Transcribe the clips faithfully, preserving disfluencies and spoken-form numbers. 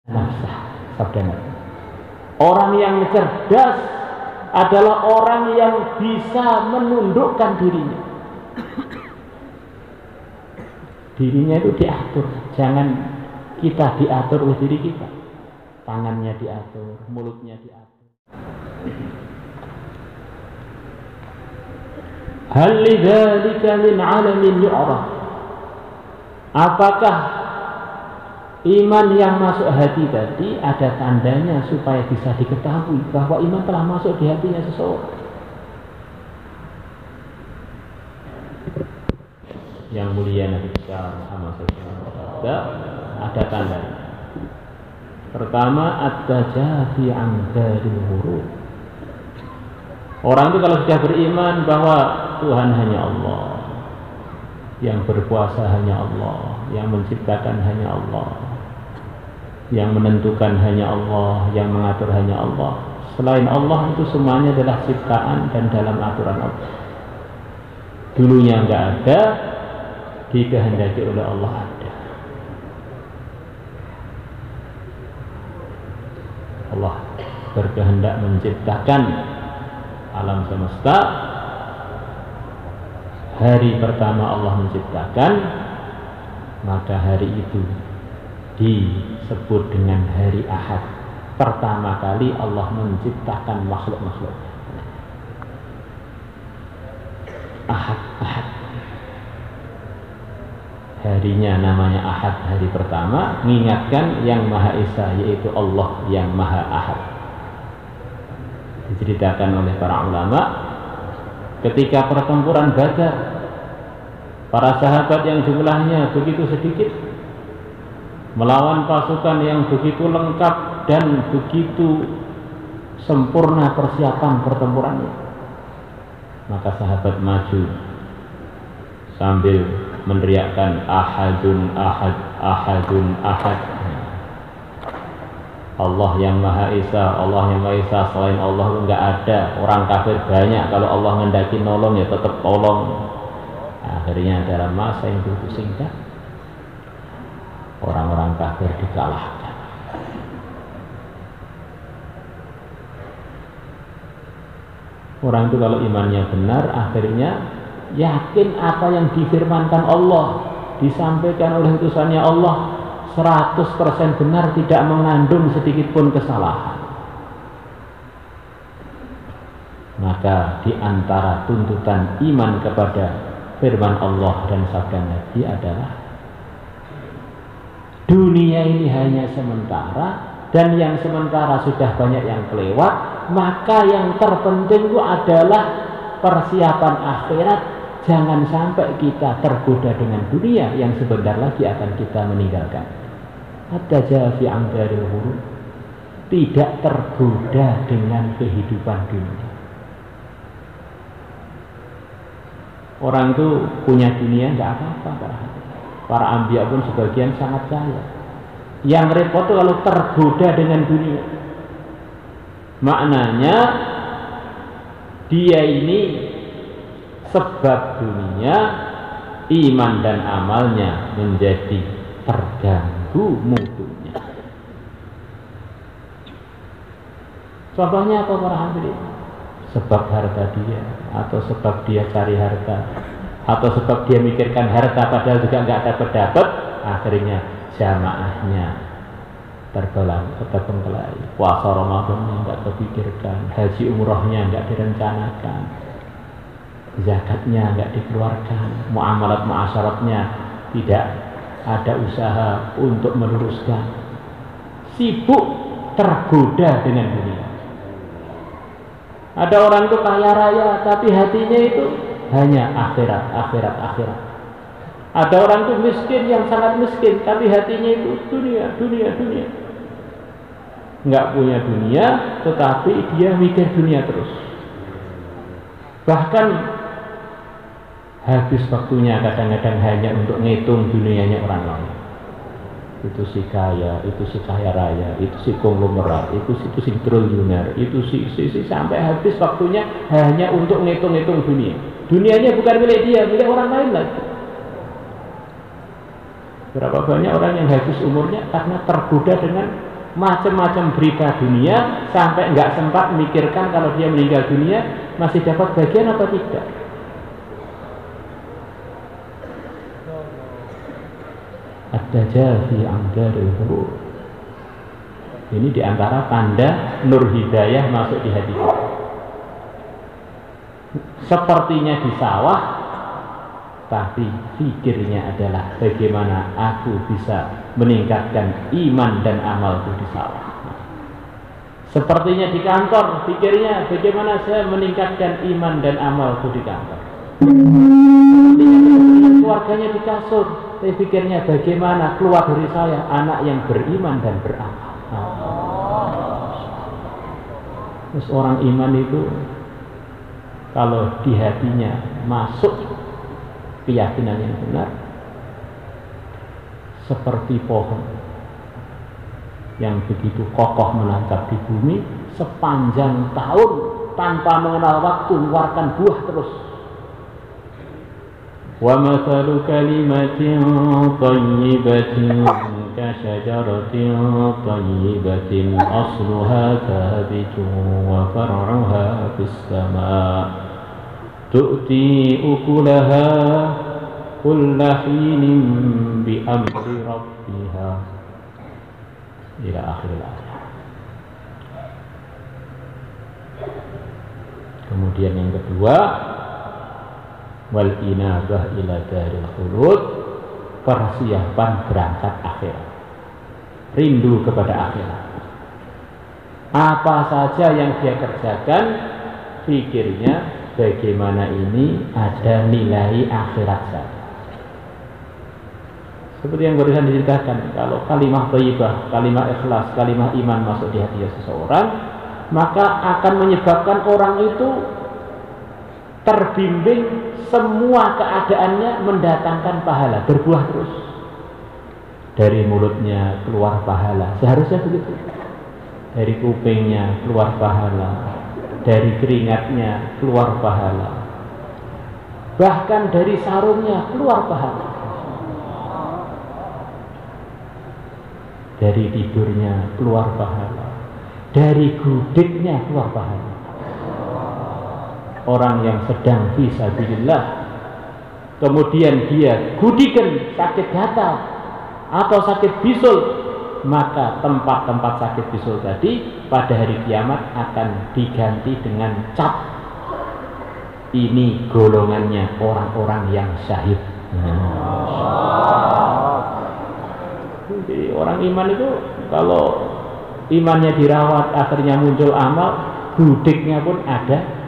nafsah, sabda Nabi. Orang yang cerdas adalah orang yang bisa menundukkan dirinya. Dirinya itu diatur, jangan kita diatur oleh diri kita. Tangannya diatur, mulutnya diatur. Hal lidzalika min 'alamin yu'raf. Apakah iman yang masuk hati tadi ada tandanya supaya bisa diketahui bahwa iman telah masuk di hatinya seseorang? Yang mulia Nabi besar Muhammad sallallahu alaihi wasallam ada tandanya. Pertama, at-tajafi 'an dzalil ghurur. Orang itu kalau sudah beriman bahwa Tuhan hanya Allah, yang berkuasa hanya Allah, yang menciptakan hanya Allah, yang menentukan hanya Allah, yang mengatur hanya Allah. Selain Allah itu semuanya adalah ciptaan dan dalam aturan Allah. Dulunya enggak ada, dikehendaki oleh Allah ada. Allah berkehendak menciptakan alam semesta. Hari pertama Allah menciptakan, maka hari itu disebut dengan hari Ahad. Pertama kali Allah menciptakan makhluk-makhluk. Ahad, Ahad. Harinya namanya Ahad, hari pertama, mengingatkan yang Maha Esa, yaitu Allah yang Maha Ahad. Diceritakan oleh para ulama, ketika pertempuran Badar, para sahabat yang jumlahnya begitu sedikit melawan pasukan yang begitu lengkap dan begitu sempurna persiapan pertempurannya, maka sahabat maju sambil meneriakkan ahadun ahad, ahadun ahad. Allah yang Maha Esa, Allah yang Maha Esa, selain Allah itu enggak ada. Orang kafir banyak, kalau Allah menghendaki nolong ya tetap tolong. Akhirnya dalam masa yang begitu singkat, orang-orang kafir dikalahkan. Orang itu kalau imannya benar, akhirnya yakin apa yang difirmankan Allah, disampaikan oleh utusannya Allah, seratus persen benar, tidak mengandung sedikit pun kesalahan. Maka di antara tuntutan iman kepada firman Allah dan sabda Nabi adalah dunia ini hanya sementara, dan yang sementara sudah banyak yang kelewat, maka yang terpenting itu adalah persiapan akhirat. Jangan sampai kita tergoda dengan dunia yang sebentar lagi akan kita meninggalkan. At-tajafi 'an dzalil ghurur, tidak tergoda dengan kehidupan dunia. Orang itu punya dunia enggak apa-apa, para para anbiya pun sebagian sangat kaya. Yang repot itu kalau tergoda dengan dunia. Maknanya dia ini sebab dunia, iman dan amalnya menjadi terganggu mutunya. Contohnya apa para hadirin? Sebab harta dia, atau sebab dia cari harta, atau sebab dia mikirkan harta padahal juga nggak dapat-dapat, akhirnya jamaahnya terbelang, terbengkelai. Puasa Ramadannya nggak terpikirkan, haji umrohnya nggak direncanakan, zakatnya nggak dikeluarkan, muamalat muasyaratnya tidak ada usaha untuk meluruskan. Sibuk tergoda dengan dunia. Ada orang itu kaya raya tapi hatinya itu hanya akhirat, akhirat, akhirat. Ada orang itu miskin yang sangat miskin tapi hatinya itu dunia, dunia, dunia. Nggak punya dunia tetapi dia mikir dunia terus. Bahkan habis waktunya kadang-kadang hanya untuk ngitung dunianya orang lain. Itu si kaya, itu si kaya raya, itu si konglomerat, itu si, itu si triliuner, itu si, si, si sampai habis waktunya hanya untuk ngitung-ngitung dunia. Dunianya bukan milik dia, milik orang lain lagi. Berapa banyak orang yang habis umurnya karena tergoda dengan macam-macam berita dunia sampai nggak sempat memikirkan kalau dia meninggal dunia masih dapat bagian atau tidak. Ad-Dajjal fi amdaril qulub. Ini diantara tanda nur hidayah masuk di hati kita. Sepertinya di sawah, tapi pikirnya adalah bagaimana aku bisa meningkatkan iman dan amalku di sawah. Sepertinya di kantor, pikirnya bagaimana saya meningkatkan iman dan amalku di kantor. Sepertinya keluarganya di kasur, tapi pikirnya bagaimana keluar dari saya anak yang beriman dan beramal. Terus orang iman itu kalau di hatinya masuk keyakinan yang benar, seperti pohon yang begitu kokoh menancap di bumi sepanjang tahun tanpa mengenal waktu, mengeluarkan buah terus. Wa mathalu kalimatin thayyibatin kasyajaratin thayyibatin asluha thabitun wa far'uha fis sama' tu'ti ukulaha kulla hinin bi amri rabbiha ila akhir ayat. Kemudian yang kedua, wal inabah ila daril khulud, persiapan berangkat akhirat, rindu kepada akhirat. Apa saja yang dia kerjakan, pikirnya bagaimana ini ada nilai akhirat saja. Seperti yang barusan diceritakan, kalau kalimah thayyibah, kalimah ikhlas, kalimah iman masuk di hati seseorang, maka akan menyebabkan orang itu terbimbing, semua keadaannya mendatangkan pahala, berbuah terus. Dari mulutnya keluar pahala, seharusnya begitu. Dari kupingnya keluar pahala, dari keringatnya keluar pahala, bahkan dari sarungnya keluar pahala, dari tidurnya keluar pahala, dari gudegnya keluar pahala. Orang yang sedang fisabilillah, kemudian dia gudikan sakit gatal atau sakit bisul, maka tempat-tempat sakit bisul tadi pada hari kiamat akan diganti dengan cap, ini golongannya orang-orang yang syahid. Jadi orang iman itu kalau imannya dirawat akhirnya muncul amal, gudegnya pun ada.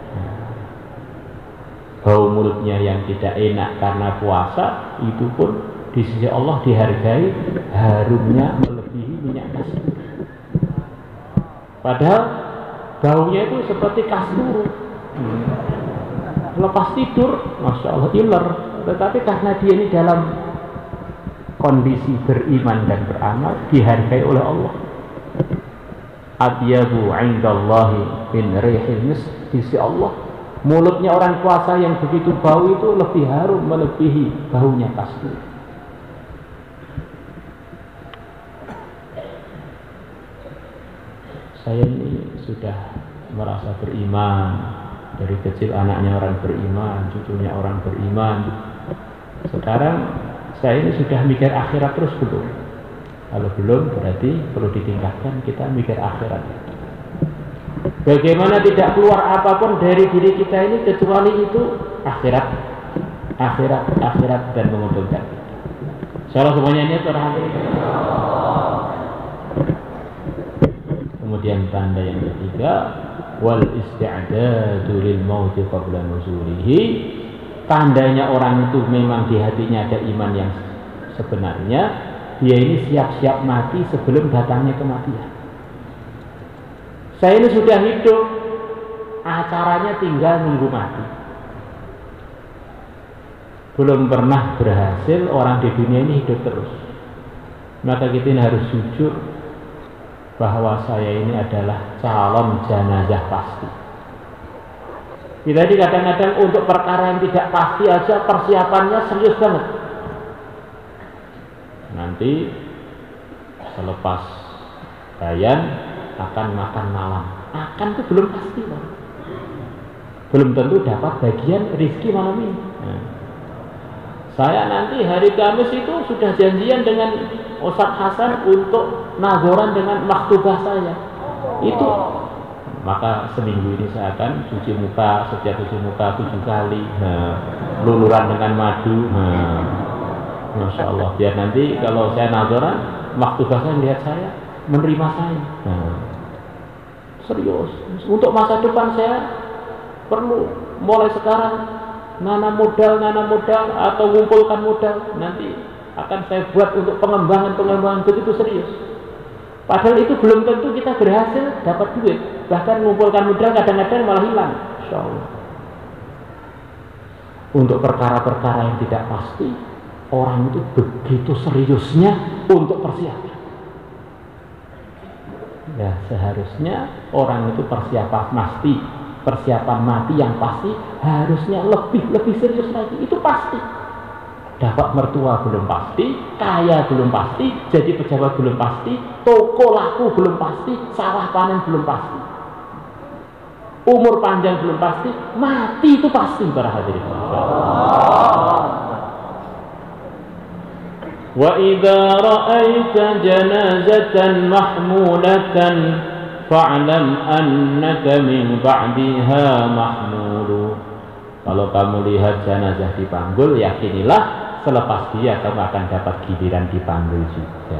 Bau mulutnya yang tidak enak karena puasa, itu pun di sisi Allah dihargai, harumnya melebihi minyak kasturi. Padahal baunya itu seperti kasturi. Hmm. Lepas tidur, masya Allah iler. Tetapi karena dia ini dalam kondisi beriman dan beramal, dihargai oleh Allah. Atyabu 'indallahi min rihil misk, di sisi Allah mulutnya orang puasa yang begitu bau itu lebih harum melebihi baunya kasturi. Saya ini sudah merasa beriman dari kecil, anaknya orang beriman, cucunya orang beriman. Sekarang saya ini sudah mikir akhirat terus belum? Kalau belum berarti perlu ditingkatkan, kita mikir akhirat. Bagaimana tidak keluar apapun dari diri kita ini kecuali itu akhirat, akhirat, akhirat dan menguntungkan kita. Insyaallah semuanya ini terhadap. Kemudian tanda yang ketiga, wal isti'dadu lil mauti qabla nuzulihi. Tandanya orang itu memang di hatinya ada iman yang sebenarnya, dia ini siap-siap mati sebelum datangnya kematian. Saya ini sudah hidup, acaranya tinggal nunggu mati. Belum pernah berhasil orang di dunia ini hidup terus. Maka kita ini harus jujur bahwa saya ini adalah calon jenazah pasti. Kita ini kadang-kadang untuk perkara yang tidak pasti aja persiapannya serius banget. Nanti selepas Bayan akan makan malam. Akan itu belum pasti, Pak. Belum tentu dapat bagian rezeki malam ini. Nah, saya nanti hari Kamis itu sudah janjian dengan Ustadz Hasan untuk nazoran dengan maktubah saya. Itu maka seminggu ini saya akan cuci muka, setiap cuci muka tujuh kali, nah, luluran dengan madu, nah, Masya Allah, biar nanti kalau saya nazoran, maktubah saya lihat saya, menerima saya. Nah, serius, untuk masa depan saya perlu mulai sekarang nanam modal, nanam modal atau mengumpulkan modal, nanti akan saya buat untuk pengembangan-pengembangan begitu serius. Padahal itu belum tentu kita berhasil dapat duit, bahkan mengumpulkan modal kadang-kadang malah hilang. Insya Allah. Untuk perkara-perkara yang tidak pasti, orang itu begitu seriusnya untuk persiapan. Ya, seharusnya orang itu persiapan pasti, persiapan mati yang pasti harusnya lebih lebih serius lagi. Itu pasti. Dapat mertua belum pasti, kaya belum pasti, jadi pejabat belum pasti, toko laku belum pasti, sawah panen belum pasti, umur panjang belum pasti, mati itu pasti para hadirin. Wa idza ra'aita janazatan mahmulatan fa'lam annaka min ba'diha mahmulu. Kalau kamu lihat jenazah dipanggul, yakinilah selepas dia kamu akan dapat giliran dipanggul juga.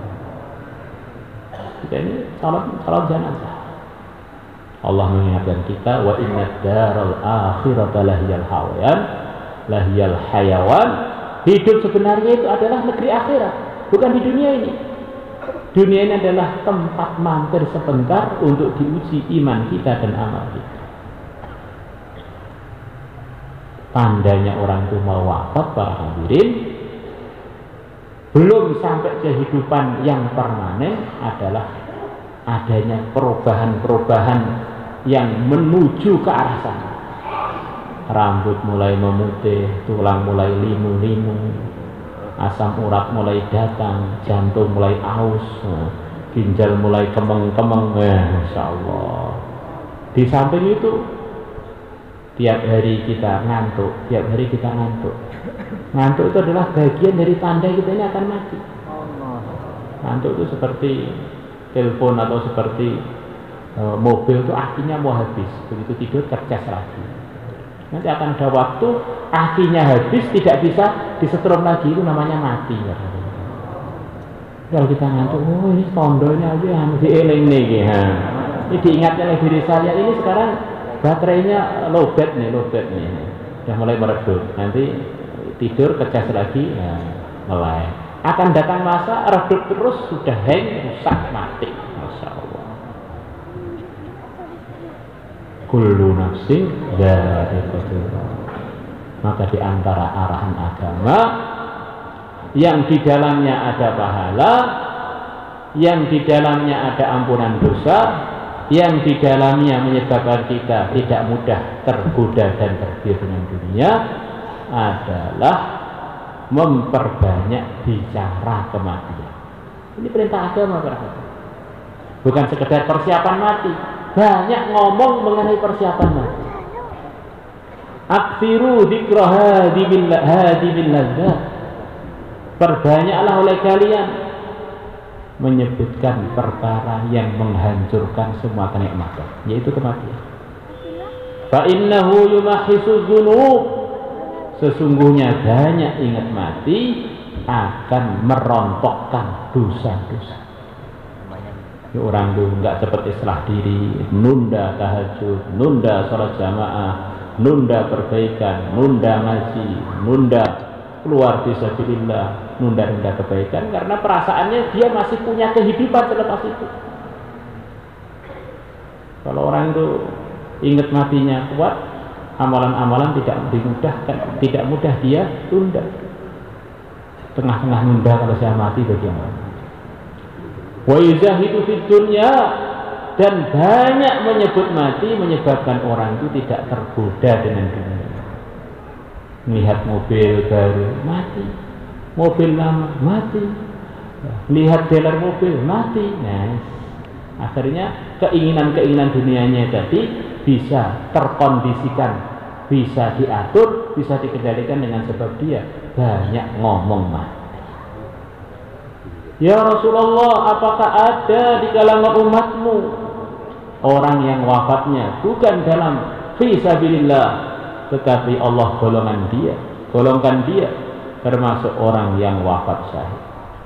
Kita ini salat salat jenazah. Allah mengingatkan kita, wa inna daral akhirata lahiyal hayawan, lahiyal hayawan. Hidup sebenarnya itu adalah negeri akhirat, bukan di dunia ini. Dunia ini adalah tempat mampir sebentar untuk diuji iman kita dan amal kita. Tandanya orang itu mau wafat para hadirin, belum sampai kehidupan yang permanen adalah adanya perubahan-perubahan yang menuju ke arah sana. Rambut mulai memutih, tulang mulai limu-limu, asam urat mulai datang, jantung mulai aus, ginjal mulai kemeng-kemeng. Ya, Masya Allah. Di samping itu tiap hari kita ngantuk, tiap hari kita ngantuk. Ngantuk itu adalah bagian dari tanda kita ini akan mati. Ngantuk itu seperti telepon atau seperti e, mobil itu akinya mau habis, begitu tidur tercas lagi. Nanti akan ada waktu akinya habis, tidak bisa disetrum lagi, itu namanya mati. Ya. Kalau kita ngantuk, oh ini tondolnya aja yang dieling nih, ya. Ini diingatnya oleh diri saya, ini sekarang baterainya lowbat nih, lowbat nih, sudah mulai meredup. Nanti tidur kecas lagi, ya, mulai akan datang masa redup terus, sudah hang, rusak, mati. Masya Allah. Kullu nafsin dha'iqatul maut. Maka di antara arahan agama yang di dalamnya ada pahala, yang di dalamnya ada ampunan dosa, yang di dalamnya menyebabkan kita tidak mudah tergoda dan tergiur dengan dunia adalah memperbanyak bicara kematian. Ini perintah agama, bukan sekedar persiapan mati, banyak ngomong mengenai persiapan mati. Aksiru dzikra hadi bil ladzat. Perbanyaklah oleh kalian menyebutkan perkara yang menghancurkan semua kenikmatan, yaitu kematian. Fa innahu yumahisu dzunub. Sesungguhnya banyak ingat mati akan merontokkan dosa-dosa. Ya, orang tuh nggak cepat islah diri, nunda tahajud, nunda sholat jamaah, nunda perbaikan, nunda ngaji, nunda keluar fisabilillah, nunda-nunda kebaikan karena perasaannya dia masih punya kehidupan selepas itu. Kalau orang itu ingat matinya kuat, amalan-amalan tidak dimudahkan, tidak mudah dia tunda. Tengah-tengah nunda, kalau saya mati bagaimana? Wa yuzahidu fid dunya, dan banyak menyebut mati menyebabkan orang itu tidak tergoda dengan dunia. Melihat mobil baru mati, mobil lama mati, lihat dealer mobil mati, nah, Akhirnya keinginan-keinginan dunianya tadi bisa terkondisikan, bisa diatur, bisa dikendalikan dengan sebab dia banyak ngomong mati. Ya Rasulullah, apakah ada di kalangan umatmu orang yang wafatnya bukan dalam fisabilillah, tetapi Allah golongan dia, golongkan dia termasuk orang yang wafat syahid?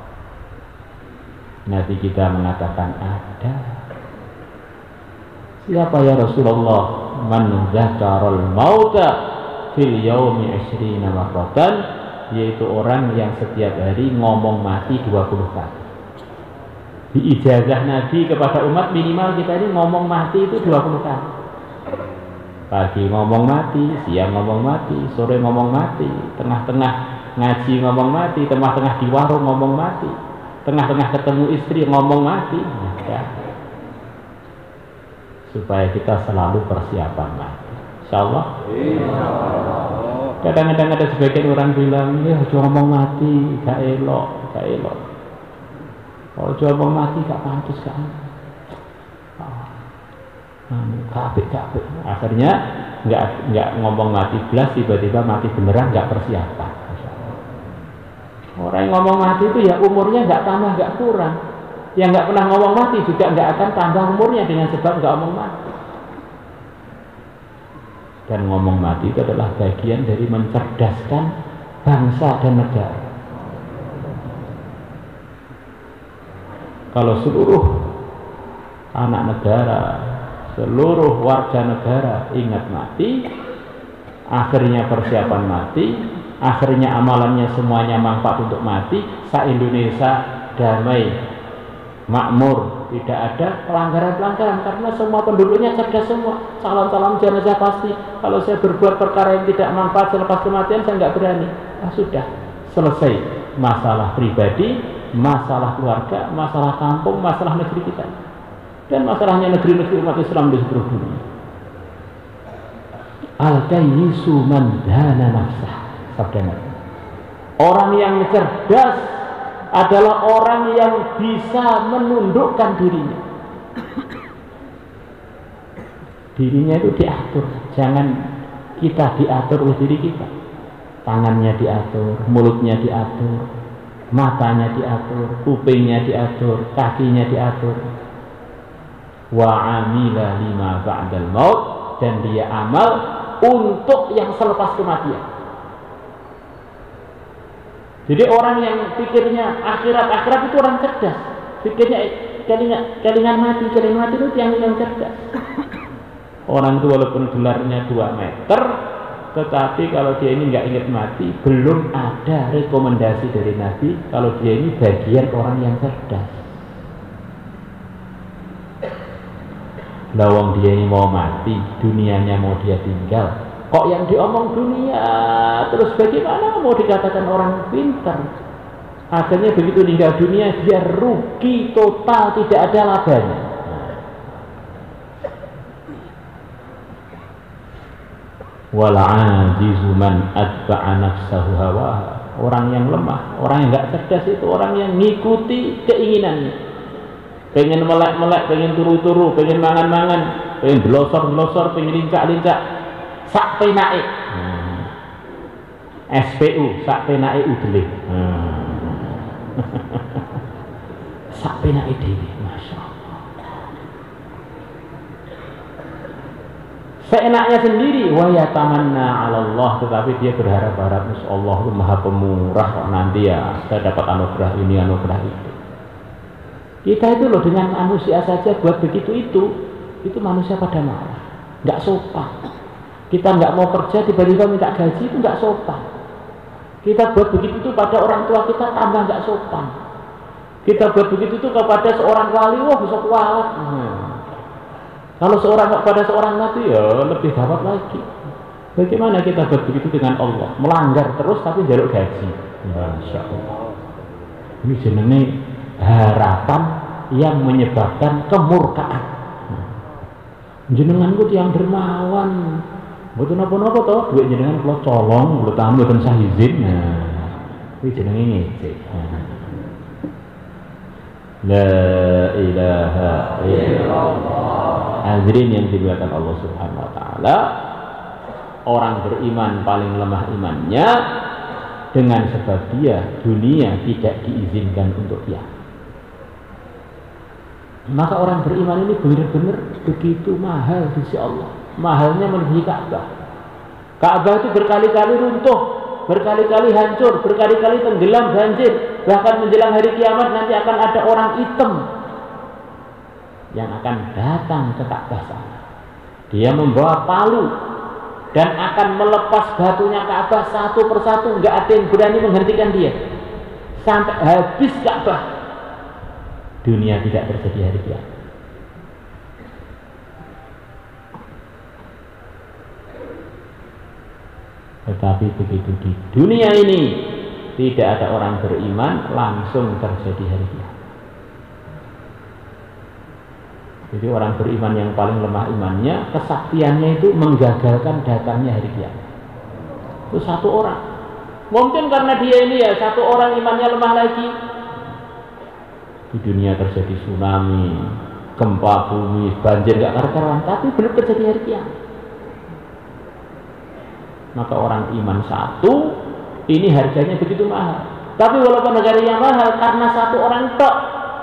Nabi kita mengatakan ada. Siapa ya Rasulullah? Man zakaral mauta fil yaumi ishrina marratan, yaitu orang yang setiap hari ngomong mati dua puluh kali. Di ijazah Nabi kepada umat minimal kita ini ngomong mati itu dua puluh kali. Pagi ngomong mati, siang ngomong mati, sore ngomong mati, tengah-tengah ngaji ngomong mati, tengah-tengah di warung ngomong mati, tengah-tengah ketemu istri ngomong mati. Nah, ya. Supaya kita selalu persiapan mati. Insyaallah. Kadang-kadang ada sebagian orang bilang, ya jangan ngomong mati, gak elok, gak elok. Kalau jangan ngomong mati gak pantas kan. Kapek-kapek. Akhirnya nggak nggak ngomong mati belas, tiba-tiba mati beneran, nggak persiapan. Orang yang ngomong mati itu ya umurnya nggak tambah nggak kurang. Yang nggak pernah ngomong mati juga nggak akan tambah umurnya dengan sebab nggak ngomong mati. Dan ngomong mati itu adalah bagian dari mencerdaskan bangsa dan negara. Kalau seluruh anak negara, seluruh warga negara ingat mati, akhirnya persiapan mati, akhirnya amalannya semuanya manfaat untuk mati, se-Indonesia damai, makmur, tidak ada pelanggaran-pelanggaran karena semua penduduknya cerdas semua. Calon-calon jenazah pasti, kalau saya berbuat perkara yang tidak manfaat selepas kematian saya nggak berani. Ah, sudah selesai masalah pribadi, masalah keluarga, masalah kampung, masalah negeri kita, dan masalahnya negeri-negeri umat Islam di seluruh dunia. Al-kayyisu man dana nafsah, sabda Nabi. Orang yang cerdas adalah orang yang bisa menundukkan dirinya. Dirinya itu diatur, jangan kita diatur oleh diri kita. Tangannya diatur, mulutnya diatur, matanya diatur, kupingnya diatur, kakinya diatur. Wa amila lima ba'dal maut, dan dia amal untuk yang selepas kematian. Jadi orang yang pikirnya akhirat-akhirat itu orang cerdas. Pikirnya kelingan, kelingan mati, kelingan mati itu yang yang cerdas. Orang itu walaupun gelarnya dua meter, tetapi kalau dia ini nggak ingat mati, belum ada rekomendasi dari Nabi kalau dia ini bagian orang yang cerdas. Lawang dia ini mau mati, dunianya mau dia tinggal, kok yang diomong dunia terus bagaimana mau dikatakan orang pintar? Akhirnya begitu tinggal dunia dia rugi total, tidak ada labanya. Wal ajizu man atba'a nafsahu hawaha. Orang yang lemah, orang yang nggak cerdas itu orang yang ngikuti keinginannya. Pengen melek-melek, pengen turu-turu, pengen mangan-mangan, pengen belosor-belosor, pengen lincak-lincak, sak penake. Hmm. S P U, sak penake udele. Hmm. Sak penake dhewe, masyaallah. Seenaknya sendiri, wa yatamanna 'ala Allah, tetapi dia berharap-harap Allah itu Maha Pemurah, kok nanti ya saya dapat anugerah ini, anugerah itu. Kita itu loh dengan manusia saja buat begitu itu, itu manusia pada marah, nggak sopan. Kita nggak mau kerja tiba-tiba minta gaji, itu nggak sopan. Kita buat begitu itu pada orang tua kita, tambah nggak sopan. Kita buat begitu itu kepada seorang wali, wah bisa kualat. Hmm. Kalau seorang pada seorang nabi ya lebih gawat lagi. Bagaimana kita buat begitu dengan Allah? Melanggar terus tapi jaluk gaji. Masya Allah. Ini jenenge harapan yang menyebabkan kemurkaan. Jenengan ku yang dermawan, mboten napa-napa to, duit jenengan kula colong, kula tamu mboten sah izin. Nah, iki jenenge ngecek. La ilaha illallah. Hadirin yang dimuliakan Allah Subhanahu wa taala, orang beriman paling lemah imannya dengan sebab dia dunia tidak diizinkan untuk dia. Maka orang beriman ini benar-benar begitu mahal di sisi Allah. Mahalnya melebihi Ka'bah. Ka'bah itu berkali-kali runtuh, berkali-kali hancur, berkali-kali tenggelam banjir. Bahkan menjelang hari kiamat nanti akan ada orang hitam yang akan datang ke Ka'bah sana. Dia membawa palu dan akan melepas batunya Ka'bah satu persatu. Nggak ada yang berani menghentikan dia sampai habis Ka'bah. Dunia tidak terjadi hari kiamat. Tetapi begitu di dunia ini tidak ada orang beriman, langsung terjadi hari kiamat. Jadi orang beriman yang paling lemah imannya, kesaktiannya itu menggagalkan datangnya hari kiamat. Itu satu orang. Mungkin karena dia ini ya satu orang imannya lemah lagi. Di dunia terjadi tsunami, gempa bumi, banjir gak karuan, tapi belum terjadi hari kiamat. Maka orang iman satu ini harganya begitu mahal. Tapi walaupun harganya mahal karena satu orang tok,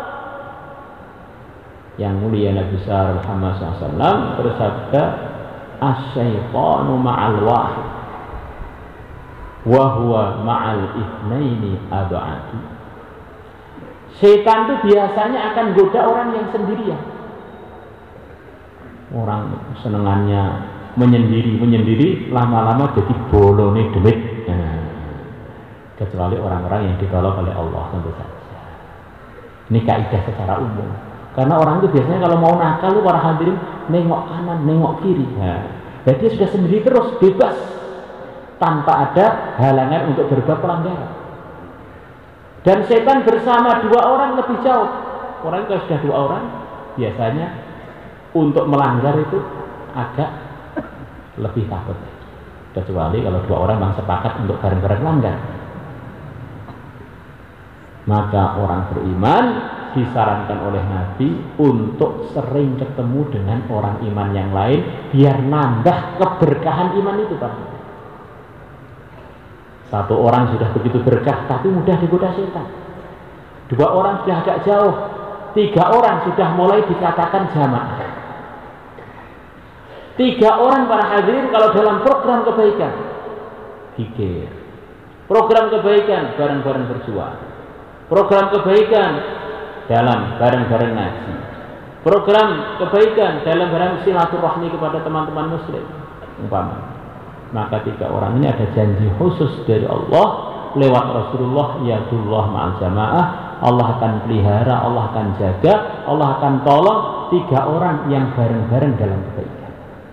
yang mulia Nabi besar Muhammad shallallahu alaihi wasallam bersabda, "Asy-syaitanu ma'al wahid, wa huwa ma'al itsnaini ab'ad." Setan itu biasanya akan goda orang yang sendirian. Orang senengannya menyendiri, menyendiri lama-lama jadi bolone demit. Nah, kecuali orang-orang yang ditolong oleh Allah tentu saja. Ini kaidah secara umum. Karena orang itu biasanya kalau mau nakal, para hadirin nengok kanan, nengok kiri. Nah, jadi dia sudah sendiri terus, bebas, tanpa ada halangan untuk berbuat pelanggaran. Dan setan bersama dua orang lebih jauh. Orang kalau sudah dua orang, biasanya untuk melanggar itu agak lebih takut. Kecuali kalau dua orang memang sepakat untuk bareng-bareng melanggar. Maka orang beriman disarankan oleh Nabi untuk sering ketemu dengan orang iman yang lain, biar nambah keberkahan iman itu, Pak. Satu orang sudah begitu berkah, tapi mudah digoda setan. Dua orang sudah agak jauh, tiga orang sudah mulai dikatakan jamaah. Tiga orang para hadirin kalau dalam program kebaikan, pikir. Program kebaikan bareng-bareng berjuang. Program kebaikan dalam bareng-bareng ngaji. Program kebaikan dalam bareng silaturahmi kepada teman-teman muslim. Umpama. Maka tiga orang ini ada janji khusus dari Allah lewat Rasulullah, yadullah ma'al jamaah. Allah akan pelihara, Allah akan jaga, Allah akan tolong tiga orang yang bareng-bareng dalam kebaikan.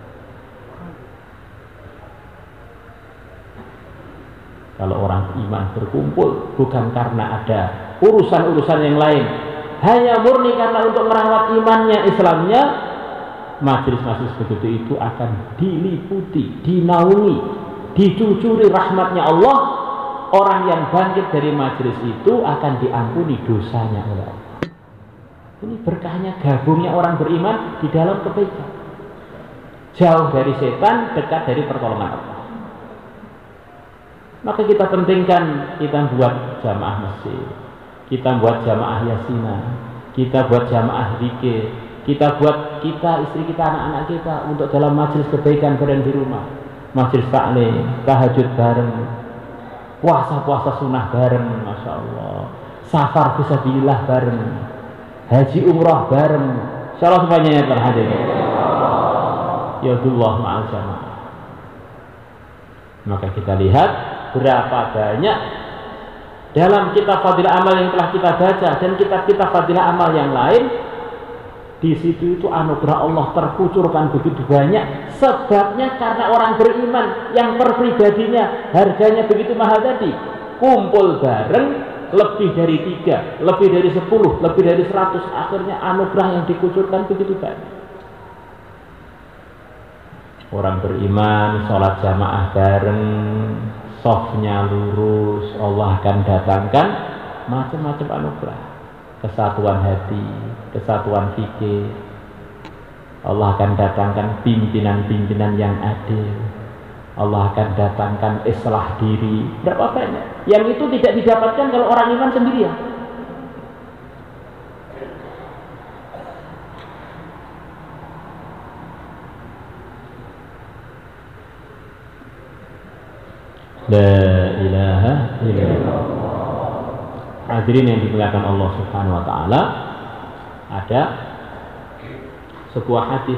Kalau orang iman berkumpul bukan karena ada urusan-urusan yang lain, hanya murni karena untuk merawat imannya, Islamnya, majelis-majelis begitu itu akan diliputi, dinaungi, dicucuri rahmatnya Allah. Orang yang bangkit dari majelis itu akan diampuni dosanya oleh Allah. Ini berkahnya gabungnya orang beriman di dalam kebaikan. Jauh dari setan, dekat dari pertolongan Allah. Maka kita pentingkan, kita buat jamaah masjid, kita buat jamaah yasinah, kita buat jamaah zikir, kita buat kita, istri kita, anak-anak kita untuk dalam majelis kebaikan bareng di rumah. Majelis taklim, tahajud bareng, puasa-puasa sunnah bareng, masya Allah, safar fisabilillah bareng, haji umrah bareng. Insya Allah semuanya terhadir. Yadullah ma'al jamaah. Maka kita lihat berapa banyak dalam kitab fadilah amal yang telah kita baca dan kitab-kitab fadilah amal yang lain. Di situ itu anugerah Allah terkucurkan begitu banyak. Sebabnya karena orang beriman yang per pribadinya harganya begitu mahal tadi, kumpul bareng lebih dari tiga, lebih dari sepuluh, lebih dari seratus. Akhirnya anugerah yang dikucurkan begitu banyak. Orang beriman sholat jamaah bareng, softnya lurus, Allah akan datangkan macam-macam anugerah. kesatuan hati, kesatuan fikir. Allah akan datangkan pimpinan-pimpinan yang adil. Allah akan datangkan islah diri. Berapa banyak? Yang itu tidak didapatkan kalau orang iman sendirian. La ilaha illallah. Hadirin yang dimuliakan Allah Subhanahu wa taala, ada sebuah hadis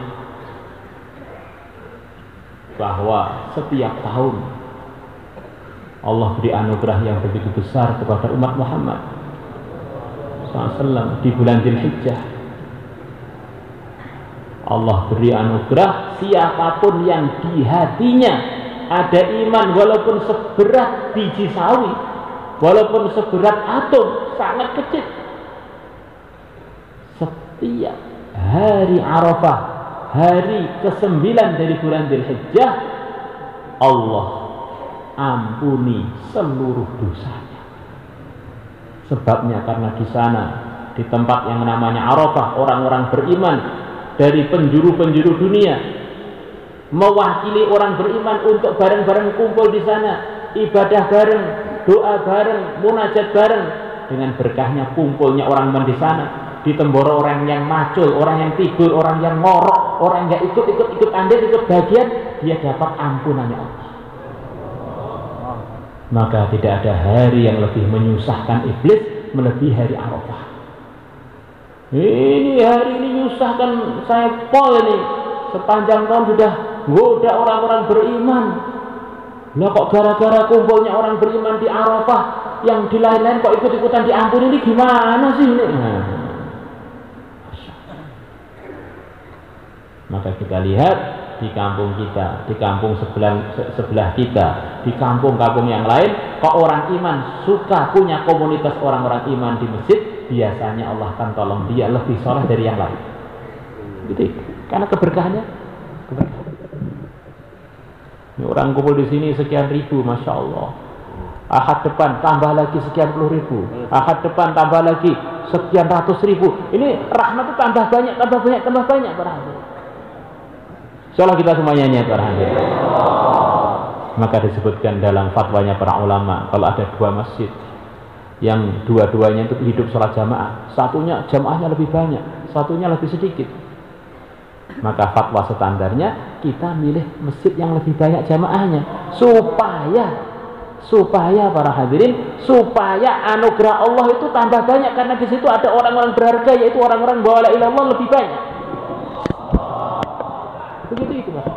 bahwa setiap tahun Allah beri anugerah yang begitu besar kepada umat Muhammad shallallahu alaihi wasallam di bulan Dzulhijjah. Allah beri anugerah siapapun yang di hatinya ada iman walaupun seberat biji sawi, walaupun seberat atom, sangat kecil. Setiap hari Arafah, hari kesembilan dari bulan Dzulhijjah, Allah ampuni seluruh dosanya. Sebabnya karena di sana, di tempat yang namanya Arafah, orang-orang beriman dari penjuru-penjuru dunia mewakili orang beriman untuk bareng-bareng kumpul di sana, ibadah bareng, doa bareng, munajat bareng. Dengan berkahnya kumpulnya orang iman di sana, ditemboro orang yang macul, orang yang tidur, orang yang ngorok, orang yang ikut-ikut ikut andil, ikut bagian, dia dapat ampunannya Allah. Maka tidak ada hari yang lebih menyusahkan iblis melebihi hari Arafah. Ini hari ini menyusahkan saya pol ini, sepanjang tahun sudah goda orang-orang beriman. Nah kok gara-gara kumpulnya orang beriman di Arafah, yang di lain-lain kok ikut-ikutan diampuni, ini gimana sih ini? Nah, maka kita lihat di kampung kita, di kampung sebelah, sebelah kita, di kampung-kampung yang lain, kok orang iman suka punya komunitas orang-orang iman di masjid, biasanya Allah akan tolong dia lebih soleh dari yang lain. Gitu, karena keberkahannya. Keberkahan. Ini orang kumpul di sini sekian ribu, masya Allah. Ahad depan tambah lagi sekian puluh ribu. Ahad depan tambah lagi sekian ratus ribu. Ini rahmat itu tambah banyak, tambah banyak, tambah banyak. Insyaallah kita semuanya niat berhadir. Maka disebutkan dalam fatwanya para ulama, kalau ada dua masjid yang dua-duanya itu hidup sholat jamaah, satunya jamaahnya lebih banyak, satunya lebih sedikit, maka fatwa standarnya kita milih masjid yang lebih banyak jamaahnya, supaya supaya para hadirin, supaya anugerah Allah itu tambah banyak, karena di situ ada orang-orang berharga, yaitu orang-orang bawa la ilaha illallah lebih banyak. Begitu itu, Pak.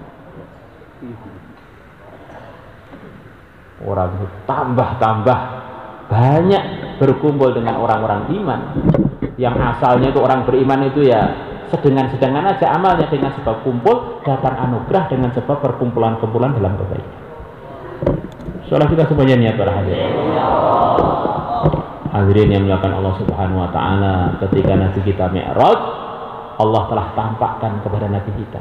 Orang itu tambah-tambah banyak berkumpul dengan orang-orang iman, yang asalnya itu orang beriman itu ya sedengan-sedengan aja amalnya, dengan sebab kumpul datang anugerah, dengan sebab perkumpulan-kumpulan dalam kebaikan. Soalnya kita semuanya niat berhadir. Hadirin yang melakukan Allah Subhanahu wa taala, ketika Nabi kita Mi'raj, Allah telah tampakkan kepada Nabi kita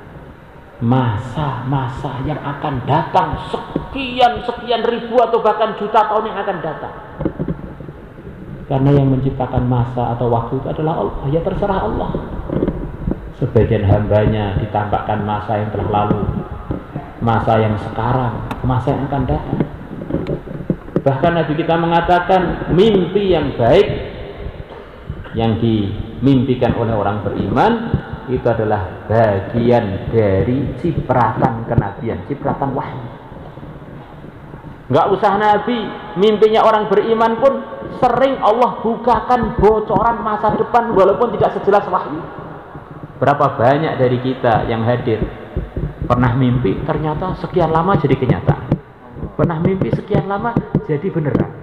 masa-masa yang akan datang, sekian sekian ribu atau bahkan juta tahun yang akan datang. Karena yang menciptakan masa atau waktu itu adalah Allah, ya terserah Allah. Sebagian hambanya ditampakkan masa yang telah lalu, masa yang sekarang, masa yang akan datang. Bahkan Nabi kita mengatakan mimpi yang baik yang dimimpikan oleh orang beriman itu adalah bagian dari cipratan kenabian, cipratan wahyu. Nggak usah Nabi, mimpinya orang beriman pun sering Allah bukakan bocoran masa depan walaupun tidak sejelas wahyu. Berapa banyak dari kita yang hadir pernah mimpi ternyata sekian lama jadi kenyataan, pernah mimpi sekian lama jadi beneran.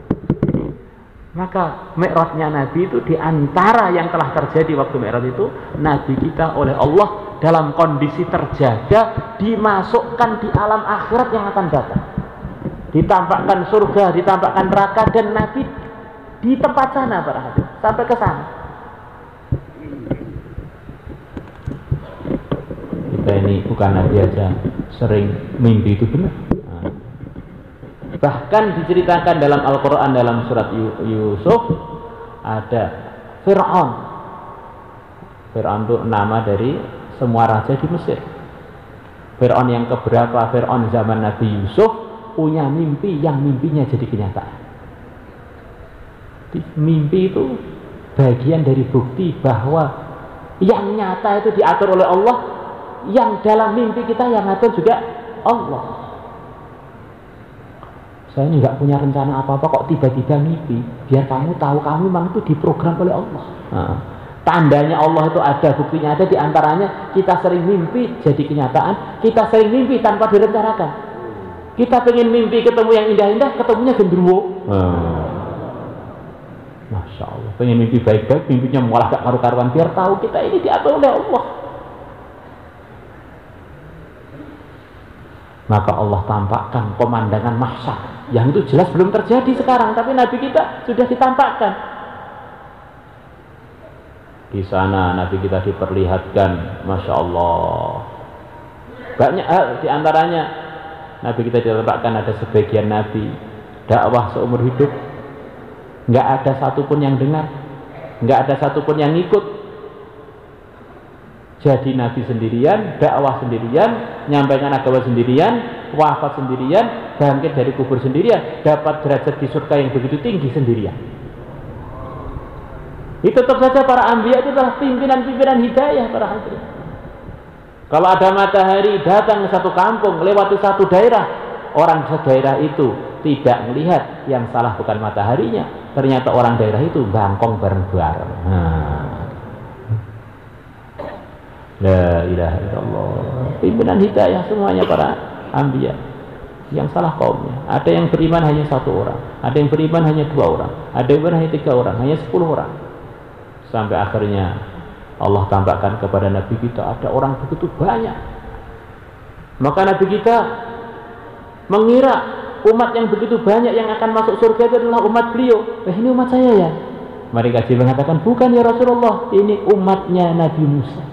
Maka Mi'rajnya Nabi itu diantara yang telah terjadi waktu Mi'raj itu, Nabi kita oleh Allah dalam kondisi terjaga, dimasukkan di alam akhirat yang akan datang, ditampakkan surga, ditampakkan neraka, dan Nabi di tempat sana para hadirin, sampai ke sana. Kita ini bukan Nabi aja sering mimpi itu benar. Bahkan diceritakan dalam Al-Quran dalam surat Yusuf, ada Fir'aun. Fir'aun itu nama dari semua raja di Mesir. Fir'aun yang keberapa? Fir'aun zaman Nabi Yusuf punya mimpi yang mimpinya jadi kenyataan. Mimpi itu bagian dari bukti bahwa yang nyata itu diatur oleh Allah, yang dalam mimpi kita yang ngatur juga Allah. Saya ini nggak punya rencana apa-apa kok tiba-tiba mimpi. Biar kamu tahu kamu memang itu diprogram oleh Allah. Nah, tandanya Allah itu ada, buktinya ada, diantaranya kita sering mimpi jadi kenyataan, kita sering mimpi tanpa direncanakan. Kita pengen mimpi ketemu yang indah-indah, ketemunya genderuwo. Hmm. Masya Allah, pengen mimpi baik-baik, mimpinya malah gak karu-karuan. Biar tahu kita ini diatur oleh Allah. Maka Allah tampakkan pemandangan mahsyar yang itu jelas belum terjadi sekarang, tapi Nabi kita sudah ditampakkan. Di sana Nabi kita diperlihatkan, Masya Allah, banyak hal. Diantaranya Nabi kita ditampakkan ada sebagian Nabi dakwah seumur hidup, nggak ada satupun yang dengar, nggak ada satupun yang ikut. Jadi Nabi sendirian, dakwah sendirian, nyampaikan agama sendirian, wafat sendirian, bangkit dari kubur sendirian, dapat derajat di surga yang begitu tinggi sendirian. Itu tetap saja para anbiya itu adalah pimpinan-pimpinan hidayah para hadirin. Kalau ada matahari datang ke satu kampung, lewati satu daerah, orang daerah itu tidak melihat yang salah bukan mataharinya, ternyata orang daerah itu bangkong bareng-bareng. Nah. La ilaha illallah. Pimpinan hidayah semuanya para anbiya. Yang salah kaumnya. Ada yang beriman hanya satu orang, ada yang beriman hanya dua orang, ada yang beriman hanya tiga orang, hanya sepuluh orang. Sampai akhirnya Allah tampakkan kepada Nabi kita ada orang begitu banyak. Maka Nabi kita mengira umat yang begitu banyak yang akan masuk surga itu adalah umat beliau. Eh, ini umat saya ya? Mereka Jibril mengatakan, bukan ya Rasulullah, ini umatnya Nabi Musa.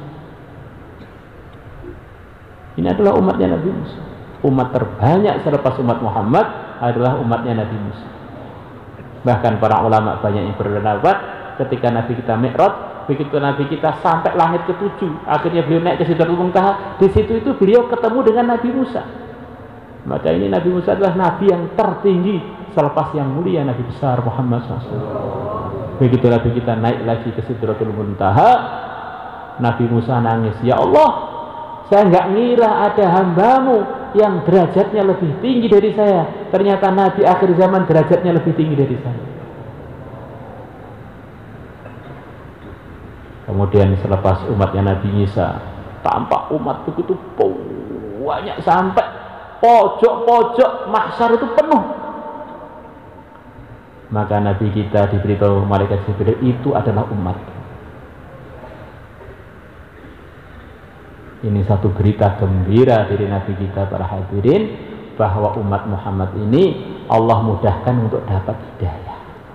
Ini adalah umatnya Nabi Musa. Umat terbanyak selepas umat Muhammad adalah umatnya Nabi Musa. Bahkan para ulama banyak yang berpendapat ketika Nabi kita Mi'raj, begitu Nabi kita sampai langit ketujuh, akhirnya beliau naik ke Sidratul Muntaha, di situ itu beliau ketemu dengan Nabi Musa. Maka ini Nabi Musa adalah Nabi yang tertinggi selepas yang mulia Nabi besar Muhammad shallallahu alaihi wasallam. Begitu Nabi kita naik lagi ke Sidratul Muntaha, Nabi Musa nangis, ya Allah, saya nggak ngira ada hambamu yang derajatnya lebih tinggi dari saya. Ternyata Nabi akhir zaman derajatnya lebih tinggi dari saya. Kemudian selepas umatnya Nabi Isa, tampak umat begitu banyak sampai pojok-pojok mahsyar itu penuh. Maka Nabi kita diberitahu malaikat Jibril itu adalah umat. Ini satu berita gembira dari Nabi kita para hadirin, bahwa umat Muhammad ini Allah mudahkan untuk dapat hidayah.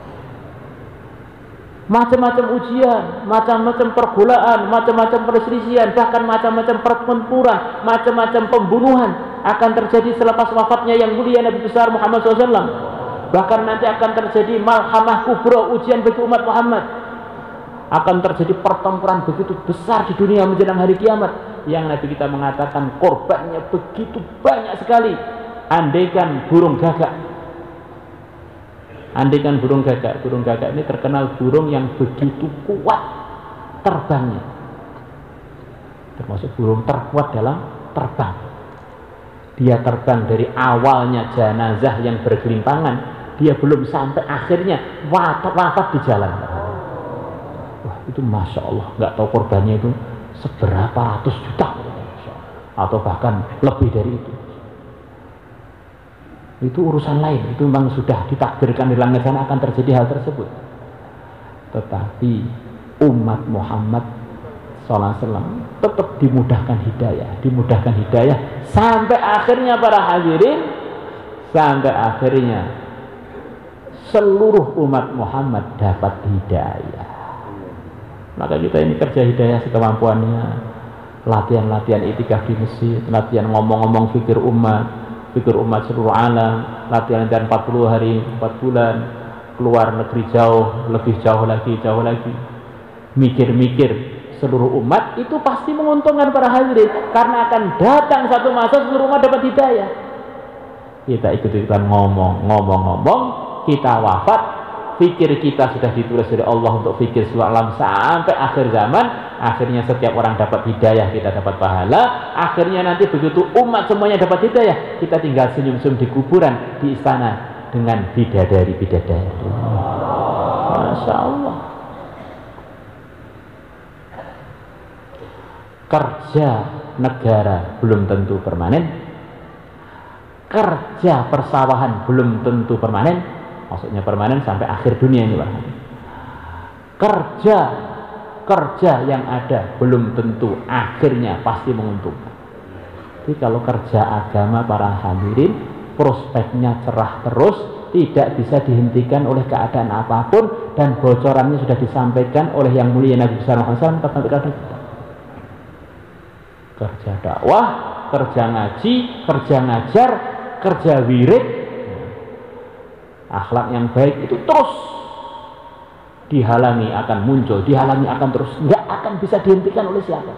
Macam-macam ujian, macam-macam pergulaan, macam-macam perselisihan, bahkan macam-macam pertempuran, macam-macam pembunuhan akan terjadi selepas wafatnya yang mulia Nabi besar Muhammad shallallahu alaihi wasallam. Bahkan nanti akan terjadi malhamah kubro, ujian bagi umat Muhammad. Akan terjadi pertempuran begitu besar di dunia menjelang hari kiamat, yang Nabi kita mengatakan korbannya begitu banyak sekali. Andaikan burung gagak, andaikan burung gagak, burung gagak ini terkenal burung yang begitu kuat terbangnya, termasuk burung terkuat dalam terbang. Dia terbang dari awalnya jenazah yang bergelimpangan, dia belum sampai akhirnya wafat di jalan. Wah, itu Masya Allah, nggak tahu korbannya itu seberapa ratus juta atau bahkan lebih dari itu. Itu urusan lain, itu memang sudah ditakdirkan di langit sana akan terjadi hal tersebut. Tetapi umat Muhammad shallallahu alaihi wasallam tetap dimudahkan hidayah, dimudahkan hidayah sampai akhirnya para hadirin, sampai akhirnya seluruh umat Muhammad dapat hidayah. Maka kita ini kerja hidayah sekemampuannya, latihan-latihan itikaf di masjid, latihan ngomong-ngomong fikir umat, fikir umat seluruh alam, latihan-latihan empat puluh hari, empat bulan, keluar negeri jauh, lebih jauh lagi, jauh lagi, mikir-mikir seluruh umat, itu pasti menguntungkan para hadirin, karena akan datang satu masa seluruh umat dapat hidayah. Kita ikut-ikutan ngomong, ngomong-ngomong, kita wafat, fikir kita sudah ditulis oleh Allah untuk fikir seluruh alam sampai akhir zaman. Akhirnya setiap orang dapat hidayah, kita dapat pahala. Akhirnya nanti begitu umat semuanya dapat hidayah, kita tinggal senyum-senyum di kuburan, di istana dengan bidadari-bidadari. Masya Allah. Kerja negara belum tentu permanen, kerja persawahan belum tentu permanen, maksudnya permanen sampai akhir dunia ini, Pak. Kerja kerja yang ada belum tentu akhirnya pasti menguntungkan. Jadi kalau kerja agama para hadirin, prospeknya cerah terus, tidak bisa dihentikan oleh keadaan apapun, dan bocorannya sudah disampaikan oleh yang mulia Nabi Sallallahu Alaihi Wasallam kepada kita. Kerja dakwah, kerja ngaji, kerja ngajar, kerja wirid, akhlak yang baik itu terus dihalangi akan muncul, dihalangi akan terus, nggak akan bisa dihentikan oleh siapa.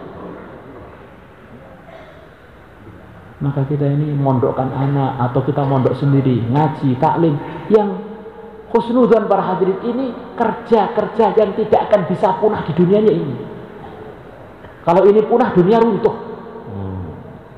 Maka kita ini mondokkan anak atau kita mondok sendiri, ngaji, taklim, yang husnudzon para hadirin ini kerja-kerja yang tidak akan bisa punah di dunianya ini. Kalau ini punah, dunia runtuh. Hmm.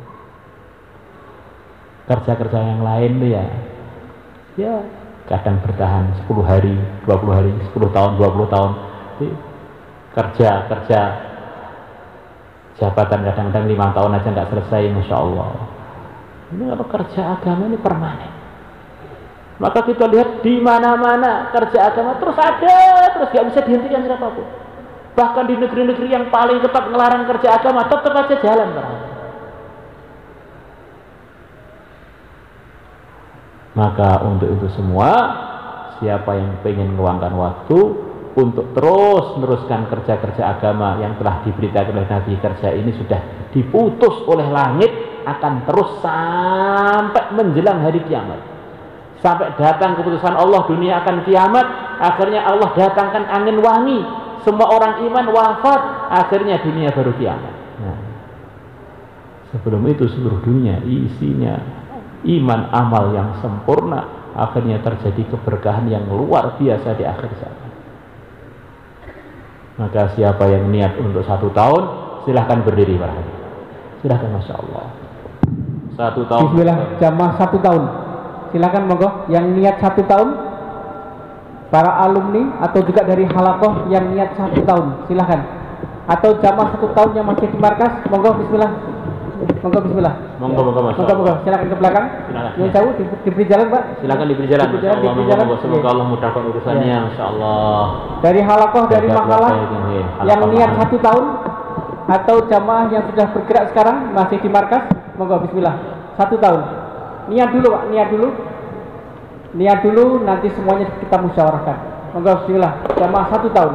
Kerja-kerja yang lain tuh ya, ya kadang bertahan sepuluh hari, dua puluh hari, sepuluh tahun, dua puluh tahun. Kerja-kerja jabatan kadang-kadang lima tahun aja nggak selesai, Masya Allah. Ini kalau kerja agama ini permanen. Maka kita lihat di mana-mana kerja agama terus ada, terus nggak bisa dihentikan siapapun. Bahkan di negeri-negeri yang paling ketat melarang kerja agama, tetap aja jalan, Pak. Maka untuk itu semua, siapa yang pengen meluangkan waktu untuk terus meneruskan kerja-kerja agama yang telah diberitakan oleh Nabi, kerja ini sudah diputus oleh langit, akan terus sampai menjelang hari kiamat. Sampai datang keputusan Allah, dunia akan kiamat, akhirnya Allah datangkan angin wangi, semua orang iman wafat, akhirnya dunia baru kiamat. Nah, sebelum itu seluruh dunia isinya iman amal yang sempurna, akhirnya terjadi keberkahan yang luar biasa di akhir zaman. Maka siapa yang niat untuk satu tahun, silahkan berdiri, para hadirin. Silahkan, Masya Allah. Satu tahun. Bismillah, jamaah satu tahun. Silakan monggo yang niat satu tahun, para alumni atau juga dari halakoh yang niat satu tahun, silakan. Atau jamaah satu tahun yang masih di markas, monggo Bismillah. Monggo Bismillah. Monggo, monggo, Masya monggo, monggo. Silakan ke belakang. Silakan. Yang jauh di, diberi jalan, Pak. Silakan diberi jalan. Diberi Masya Allah. diberi jalan. Monggo, semoga Allah mudahkan urusannya. Ya. Masya Allah. Dari halakoh, dari Jaga makalah keluarga, yang halakoh niat makalah. satu tahun, atau jamaah yang sudah bergerak sekarang masih di markas, monggo Bismillah. Satu tahun. Niat dulu, Pak. Niat dulu. Niat dulu, nanti semuanya kita musyawarahkan. Monggo Bismillah. Jamaah satu tahun.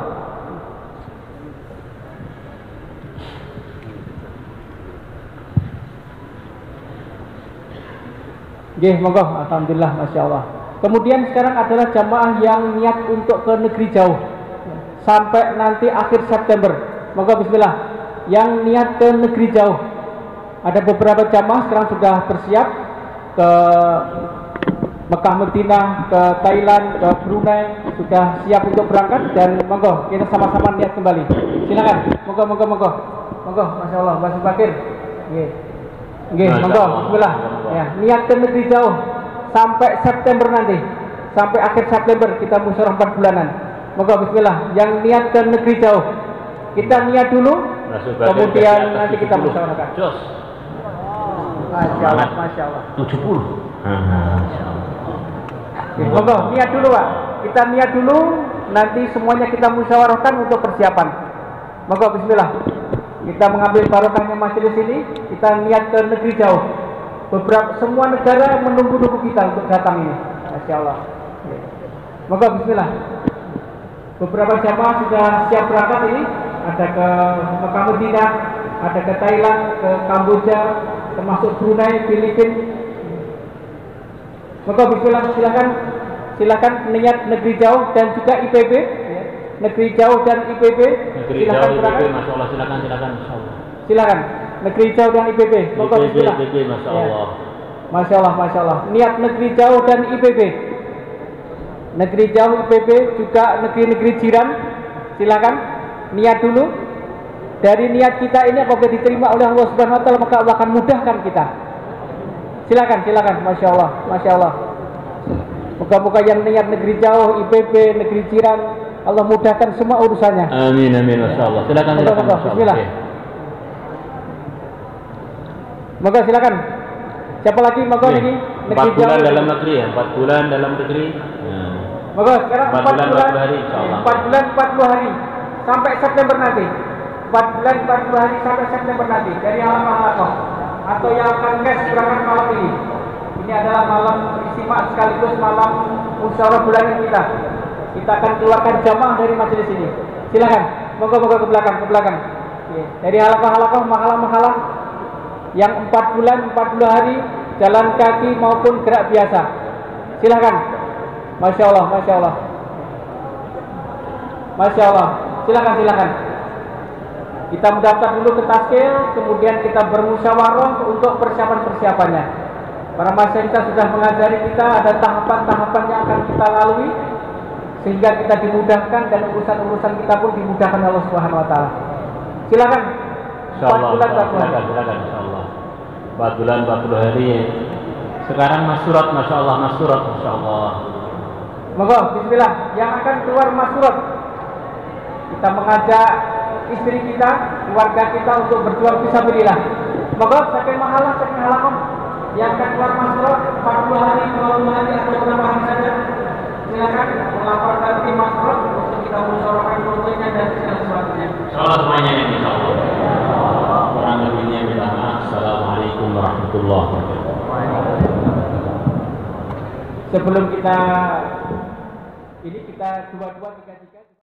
Nggih, monggo. Alhamdulillah, Masya Allah. Kemudian sekarang adalah jamaah yang niat untuk ke negeri jauh sampai nanti akhir September. Monggo Bismillah. Yang niat ke negeri jauh, ada beberapa jamaah sekarang sudah bersiap ke Mekah, Madinah, ke Thailand, ke Brunei, sudah siap untuk berangkat, dan monggo kita sama-sama niat kembali. Silakan. Monggo, monggo, monggo. Monggo, Masya Allah, Mas Bakir. Nggih. Nggih, monggo, bismillah. Ya, niat ke negeri jauh sampai September nanti. Sampai akhir September kita musyawarah empat bulanan. Monggo bismillah. Yang niat ke negeri jauh, kita niat dulu, kemudian nanti kita musyawarahkan. Jos. Masya Allah, Masya Allah. tujuh puluh. Masya Allah. Ya, monggo, niat dulu, Pak. Kita niat dulu, nanti semuanya kita musyawarahkan untuk persiapan. Monggo bismillah. Kita mengambil barokahnya majelis ini, kita niat ke negeri jauh. Beberapa semua negara menunggu-nunggu kita untuk datang ini. Masya Allah. Monggo bismillah. Beberapa jamaah sudah siap berangkat ini, ada ke Mekah, Madinah, ada ke Thailand, ke Kamboja, termasuk Brunei, Filipina. Monggo bismillah, silakan silakan niat negeri jauh dan juga I P B ya. Negeri jauh dan I P B. Negeri Silakan, jauh I P B, silakan. Masya Allah, silakan silakan Masya Allah. Silakan. Negeri jauh dan I P B. Monggo I P B, bismillah. I P B, Masya Ya. Allah. Masya Allah, Masya Allah. Niat negeri jauh dan I P B. Negeri jauh I P B juga negeri-negeri jiran. Silakan niat dulu. Dari niat kita ini apabila diterima oleh Allah Subhanahu Wa Taala maka Allah akan mudahkan kita. Silakan, silakan. Masya Allah, Masya Allah. Moga-moga yang niat negeri jauh, I P B, negeri jiran, Allah mudahkan semua urusannya. Amin, amin, Masya Allah. Silakan, Moga, silakan. moga, Masya Allah. bismillah. Oke. Moga silakan. Siapa lagi? Moga Oke. lagi. Empat bulan dalam negeri ya, empat bulan dalam negeri. Nah. Moga sekarang Empat empat bulan, bulan, empat puluh hari, insya Allah. empat bulan, empat puluh hari sampai September nanti. Empat bulan, empat puluh hari sampai September nanti dari alam-alam atau yang akan cash berangkat malam ini. Ini adalah malam istimewa sekaligus malam musyawarah bulanan kita. Kita akan keluarkan jamaah dari majelis ini. Silakan, moga-moga ke belakang, ke belakang. Oke. Dari halaqah-halaqah, mahalah-mahalah yang empat bulan, empat puluh hari jalan kaki maupun gerak biasa. Silakan. Masya Allah, Masya Allah. Masya Allah. Silakan, silakan. Kita mendaftar dulu ke taskil, kemudian kita bermusyawarah untuk persiapan-persiapannya. Para masyarakat kita sudah mengajari kita ada tahapan-tahapan yang akan kita lalui sehingga kita dimudahkan dan urusan-urusan kita pun dimudahkan oleh Allah Subhanahu Wa Taala. Silakan. Insyaallah, empat bulan, empat bulan. silakan, silakan, insyaallah. empat bulan, empat puluh hari. Sekarang mas surat, Masya Allah, mas surat, Masya Allah. Moga, bismillah. Yang akan keluar mas surat, kita mengajak istri kita, keluarga kita untuk berjuang fisabilillah. Moga, saking mahalah, saking halakom. Yang akan keluar mas surat, empat puluh hari, dua puluh hari, atau berapa hari saja. Silakan melaporkan tim mas surat untuk kita musyawarahkan fotonya dan segala sesuatunya. Insyaallah semuanya ini, Insya Allah. Kurang lebihnya minta maaf. Assalamualaikum warahmatullahi wabarakatuh. Sebelum kita ini kita dua-dua tiga tiga